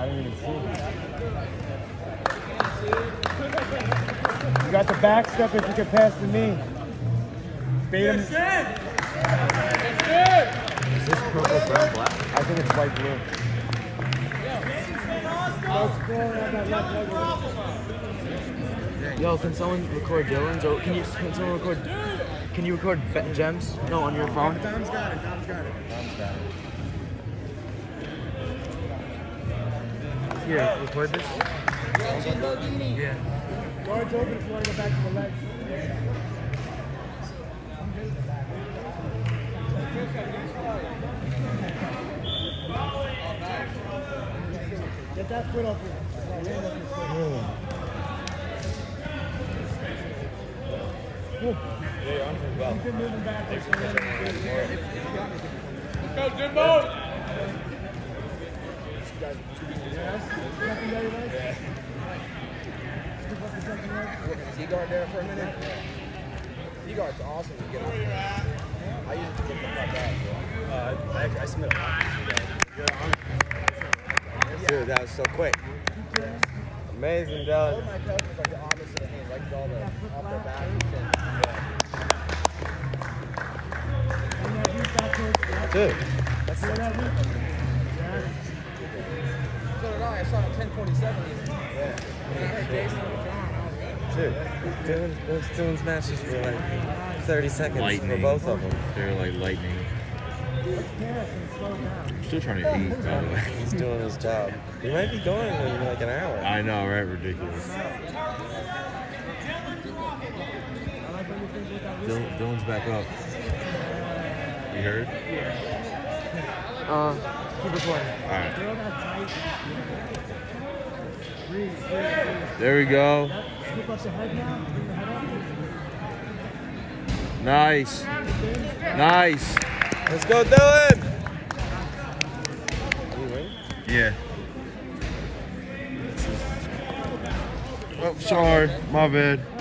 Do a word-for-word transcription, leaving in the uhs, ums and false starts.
I didn't even see. You got the back step if you can pass to me. Bait him. Is this purple, brown, black? I think it's white blue. Yo, can someone record Dylan's or can you can someone record can you record Bet Gems? No, on your phone? Dom's got it, Dom's got it. Dom's got it. Here, record this. Yeah. Guard's open if you want to go back to the legs. Get that foot up here. Yeah, Yeah, I'm pretty well. Keep it moving back. Let's go, Jimbo! Seaguard there for a minute. Seaguard's awesome to get on. I use it to get the fuck out. Uh, I, I submit a lot. Dude, that was so quick. Amazing, dog. My coach was like the opposite of me. Like all the off their back and shit. Dude, that's So so did I. I saw it at ten forty-seven. yeah. Dude, Dylan, those Dylan's matches were like thirty seconds Lightning. for both of them. They're like lightning. I'm still trying to eat, by the way. He's doing his job. He might be going in like an hour. I know, right? Ridiculous. Dylan, Dylan's back up. You heard? Uh keep recording. Alright. There we go. Nice. Nice. Let's go, Dylan! Yeah. Oh, sorry. My bad.